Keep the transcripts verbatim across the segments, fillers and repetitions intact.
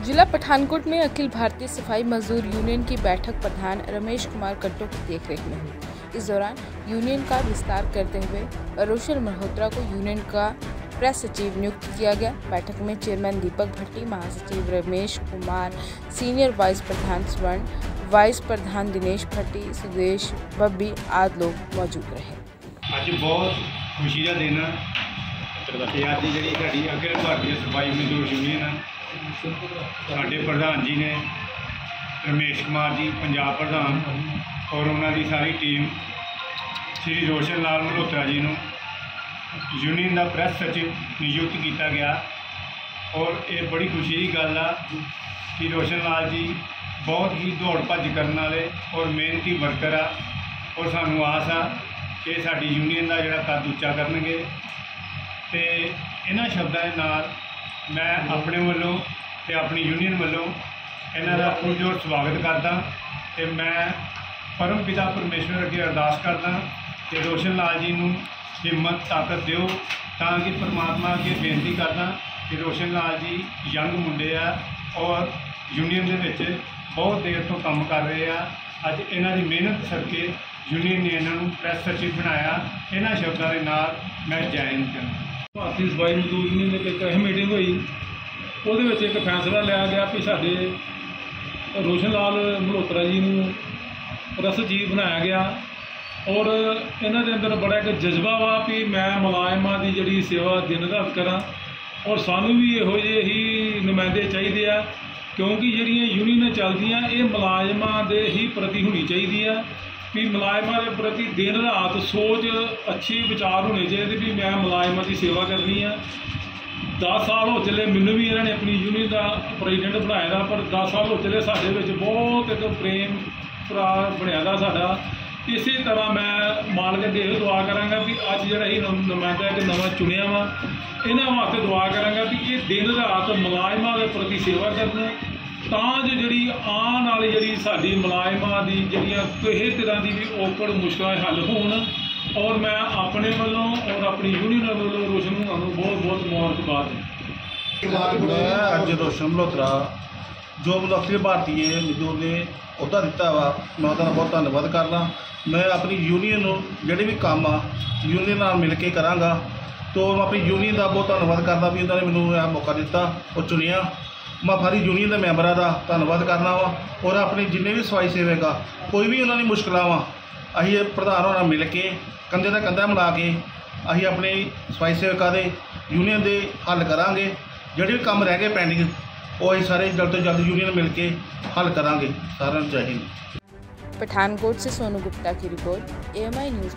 जिला पठानकोट में अखिल भारतीय सफाई मजदूर यूनियन की बैठक प्रधान रमेश कुमार कट्टो की देखरेख में हुई। इस दौरान यूनियन का विस्तार करते हुए रोशन मल्होत्रा को यूनियन का प्रेस सचिव नियुक्त किया गया। बैठक में चेयरमैन दीपक भट्टी, महासचिव रमेश कुमार, सीनियर वाइस प्रधान स्वर्ण, वाइस प्रधान दिनेश भट्टी, सुदेश बब्बी आदि लोग मौजूद रहे। आज बहुत खुशी का दिन है कि आज जी अखिल भारतीय सफाई मजदूर यूनियन साडे प्रधान जी ने रमेश कुमार जी पंजाब प्रधान और उन्होंने सारी टीम श्री रोशन लाल मल्होत्रा जी को यूनियन का प्रेस सचिव नियुक्त किया गया। और ये बड़ी खुशी की गल आ कि रोशन लाल जी बहुत ही दौड़ भज करने वाले और मेहनती वर्कर आ और सानू आस आ कि साडी यूनियन का जोड़ा कद उच्चा करनगे। तो इन्हां शब्दों के नाल मैं अपने वालों ते अपनी यूनियन वालों इन्हां दा पुरजोर स्वागत करदा ते मैं परम पिता परमेश्वर अगे अरदास करदा कि रोशन लाल जी नूं हिम्मत ताकत दिओ तां कि परमात्मा अगे बेनती करदा कि रोशन लाल जी यंग मुंडे आ और यूनियन दे विच बहुत देर तो काम कर रहे आ। अज इन्हां दी मेहनत सदके यूनियन ने इन्हां नूं प्रेस सचिव बनाया। इन्हां शब्दों के नाल मैं जय हिंद कहना। भारतीय सफाई मजदूर यूनियन की एक अहम मीटिंग हुई, वो एक फैसला लिया गया कि साडे रोशन लाल मल्होत्रा जी को प्रेस सचिव बनाया गया। और इन्हां दे अंदर बड़ा एक जज्बा वा कि मैं मुलाजमां दी जिहड़ी सेवा दिन रात करा और सानू भी इहो जिहे ही नुमाइंदे चाहिए आ, क्योंकि जिहड़ियां यूनियन चलदियां ये मुलाजमां दे ही प्रति होनी चाहिए भी मुलाजमां के प्रति दिन रात सोच अच्छी विचार होने चाहिए भी मैं मुलाजमां की सेवा करनी है। दस साल हो चले मैनू भी इन्होंने अपनी यूनियन का प्रेजिडेंट बनाया था, पर दस साल हो चले साढ़े विच बहुत एक प्रेम भरा बनया साडा। इसी तरह मैं मालक अगे यह दुआ कराँगा भी अज जिहड़ा ही नुमाइंदा एक नवा चुनिया वा इन्हां वास्ते दुआ कराँगा भी ये दिन रात मुलाजमां के प्रति सेवा करन तां जो जी आने वाली जी साडी मुलाजमां दी जिहड़ियां किसी तरह की भी औकड़ मुश्किल हल होण। और मैं अपने वालों और अपनी यूनियन वालों रोशन हुणां नूं बहुत बहुत मुबारकबाद। मैं अज रोशन मल्होत्रा जो अखिल भारतीय मजदूर ने अहुदा दिता वा मैं उहदा बहुत धन्नवाद करना। मैं अपनी यूनियन जिहड़े भी काम आ यूनियन नाल मिल के करांगा। तो मैं अपनी यूनियन का बहुत धन्नवाद करदा भी उन्होंने मैनूं यह मौका दिता और चुनिया। मैं सारी यूनियन के मैंबरों का धन्नवाद करना वा और अपने जिन्हें भी सफाई सेवक आ कोई भी उन्होंने मुश्किल वा असीं प्रधान होना मिल के कंधे नाल कंधा मिला के असीं अपने सफाई सेवकों के यूनियन के हल करांगे। जिहड़े भी काम रह गए पेंडिंग वो असीं सारे जल्द तो जल्द यूनियन मिल के हल करांगे। सारिआं नूं जय हिंद। पठानकोट से सोनू गुप्ता की report, A M I news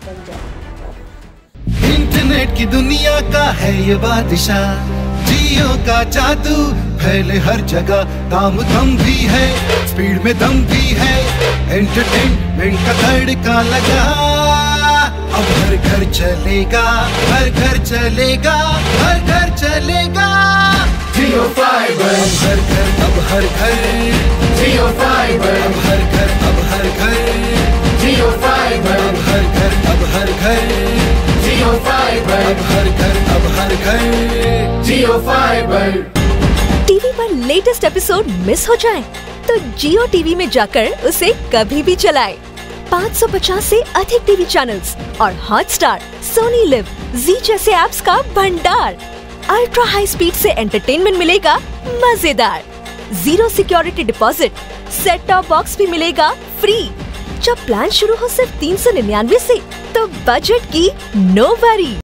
Punjab. Internet की दुनिया का है ये बादशाह, जियो का जादू फैले हर जगह, काम कम भी है स्पीड में दम भी है, एंटरटेनमेंट का तड़का लगा। अब हर घर चलेगा हर घर चलेगा हर घर चलेगा जियो फाइबर। हर घर अब हर घर जियो फाइबर। अब हर घर अब हर घर जियो फाइबर। अब हर घर अब हर घर जियो फाइबर। अब हर घर अब हर घर जियो फाइबर। टीवी पर लेटेस्ट एपिसोड मिस हो जाए तो जियो टीवी में जाकर उसे कभी भी चलाएं। पाँच सौ पचास से अधिक टीवी चैनल्स और हॉटस्टार, सोनी लिव, जी जैसे ऐप्स का भंडार। अल्ट्रा हाई स्पीड से एंटरटेनमेंट मिलेगा मजेदार। Zero security deposit, set top box भी मिलेगा फ्री। जब प्लान शुरू हो सिर्फ तीन सौ निन्यानवे से तो बजट की नो वरी।